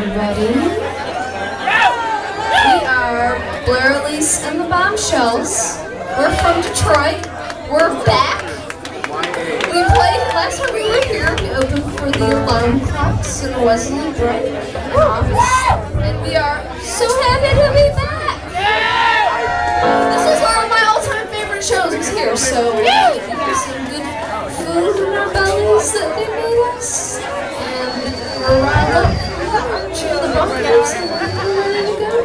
everybody. We are Blaire Alise and the Bombshells. We're from Detroit. We're back. We played last time we were here. We opened for the alarm clocks and Wesley Bright. And we are so happy to be back. This is one of my all-time favorite shows was here. So we have some good food in our bellies that they made us. And we're riled up for the Archie of the Bombshells and we're ready to go.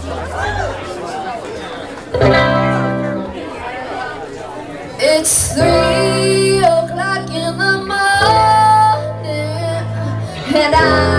It's 3 o'clock in the morning and